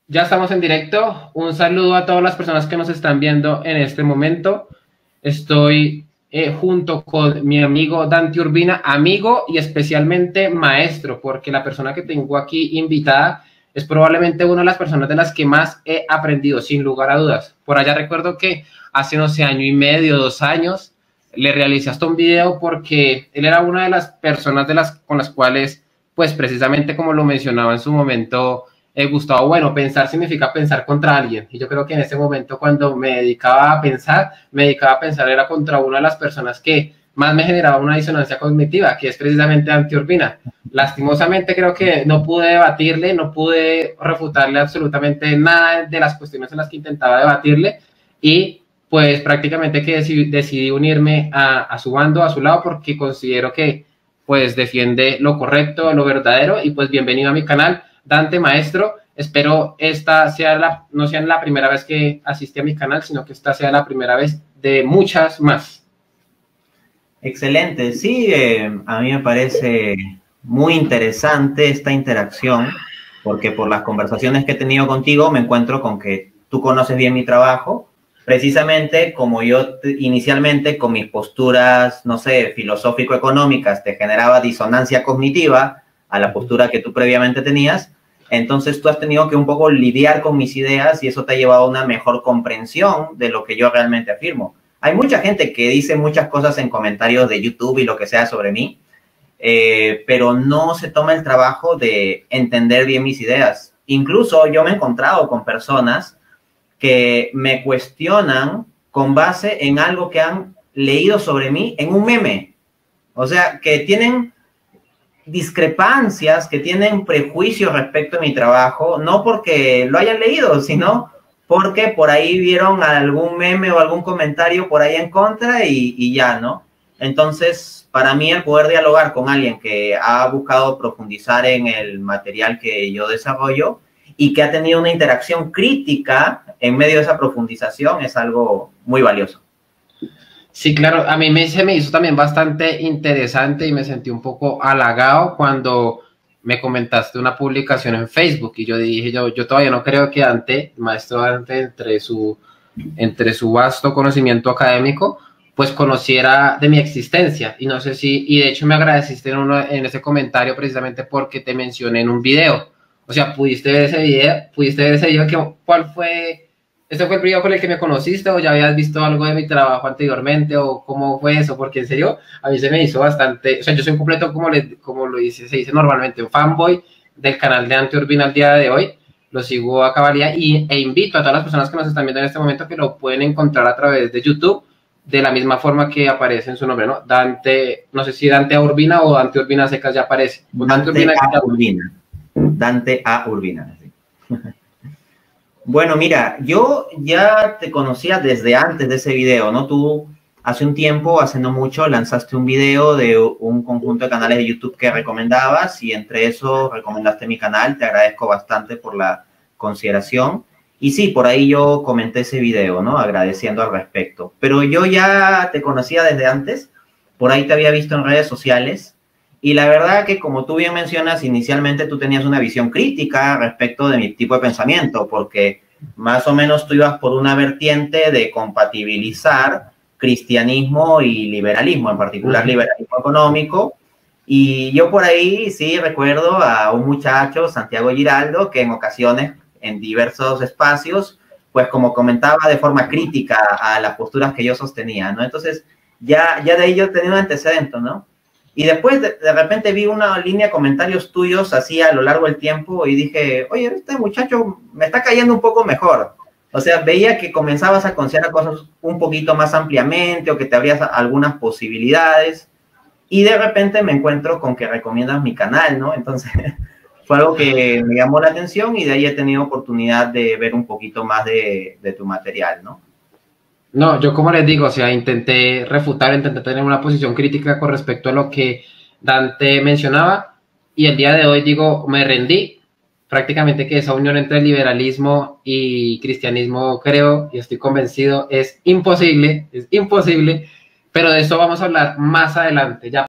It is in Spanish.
Ya estamos en directo. Un saludo a todas las personas que nos están viendo en este momento. Estoy junto con mi amigo Dante Urbina, amigo y especialmente maestro, porque la persona que tengo aquí invitada es probablemente una de las personas de las que más he aprendido, sin lugar a dudas. Por allá recuerdo que hace, no sé, año y medio, 2 años, le realicé hasta un video porque él era una de las personas con las cuales, pues precisamente como lo mencionaba en su momento, Gustavo, bueno, pensar significa pensar contra alguien. Y yo creo que en ese momento, cuando me dedicaba a pensar era contra una de las personas que más me generaba una disonancia cognitiva, que es precisamente Dante Urbina. Lastimosamente creo que no pude debatirle, no pude refutarle absolutamente nada de las cuestiones en las que intentaba debatirle y pues prácticamente que decidí unirme a su bando, a su lado, porque considero que pues defiende lo correcto, lo verdadero y pues bienvenido a mi canal. Dante, maestro, espero esta sea no sea la primera vez que asiste a mi canal, sino que esta sea la primera vez de muchas más. Excelente, sí, a mí me parece muy interesante esta interacción, porque por las conversaciones que he tenido contigo me encuentro con que tú conoces bien mi trabajo, precisamente como yo inicialmente con mis posturas, no sé, filosófico-económicas te generaba disonancia cognitiva a la postura que tú previamente tenías. Entonces tú has tenido que un poco lidiar con mis ideas y eso te ha llevado a una mejor comprensión de lo que yo realmente afirmo. Hay mucha gente que dice muchas cosas en comentarios de YouTube y lo que sea sobre mí, pero no se toma el trabajo de entender bien mis ideas. Incluso yo me he encontrado con personas que me cuestionan con base en algo que han leído sobre mí en un meme. O sea, que tienen discrepancias, que tienen prejuicios respecto a mi trabajo, no porque lo hayan leído, sino porque por ahí vieron algún meme o algún comentario por ahí en contra y ya, ¿no? Entonces, para mí el poder dialogar con alguien que ha buscado profundizar en el material que yo desarrollo y que ha tenido una interacción crítica en medio de esa profundización es algo muy valioso. Sí, claro, a mí se me hizo también bastante interesante y me sentí un poco halagado cuando me comentaste una publicación en Facebook y yo dije, yo todavía no creo que Dante, el maestro Dante, entre su vasto conocimiento académico, pues conociera de mi existencia. Y no sé si, y de hecho me agradeciste en ese comentario precisamente porque te mencioné en un video. O sea, pudiste ver ese video, ¿cuál fue? ¿Este fue el video con el que me conociste o ya habías visto algo de mi trabajo anteriormente o cómo fue eso? Porque en serio, a mí se me hizo bastante, o sea, yo soy un completo, como lo dice, se dice normalmente, un fanboy del canal de Dante Urbina al día de hoy. Lo sigo a cabalidad e invito a todas las personas que nos están viendo en este momento que lo pueden encontrar a través de YouTube de la misma forma que aparece en su nombre, ¿no? Dante, no sé si Dante A. Urbina o Dante Urbina secas ya aparece. Dante A. Urbina. Dante A. Urbina. Sí. Bueno, mira, yo ya te conocía desde antes de ese video, ¿no? Tú hace un tiempo, hace no mucho, lanzaste un video de un conjunto de canales de YouTube que recomendabas y entre eso recomendaste mi canal. Te agradezco bastante por la consideración. Y sí, por ahí yo comenté ese video, ¿no? Agradeciendo al respecto. Pero yo ya te conocía desde antes, por ahí te había visto en redes sociales. Y la verdad que, como tú bien mencionas, inicialmente tú tenías una visión crítica respecto de mi tipo de pensamiento, porque más o menos tú ibas por una vertiente de compatibilizar cristianismo y liberalismo, en particular liberalismo económico. Y yo por ahí sí recuerdo a un muchacho, Santiago Giraldo, que en ocasiones, en diversos espacios, pues como comentaba de forma crítica a las posturas que yo sostenía, ¿no? Entonces, ya de ahí yo tenía un antecedente, ¿no? Y después de repente vi una línea de comentarios tuyos así a lo largo del tiempo y dije, oye, este muchacho me está cayendo un poco mejor. O sea, veía que comenzabas a considerar cosas un poquito más ampliamente o que te abrías algunas posibilidades. Y de repente me encuentro con que recomiendas mi canal, ¿no? Entonces fue algo que me llamó la atención y de ahí he tenido oportunidad de ver un poquito más de tu material, ¿no? No, yo como les digo, o sea, intenté refutar, intenté tener una posición crítica con respecto a lo que Dante mencionaba y el día de hoy digo, me rendí. Prácticamente que esa unión entre liberalismo y cristianismo, creo y estoy convencido, es imposible, pero de eso vamos a hablar más adelante. Ya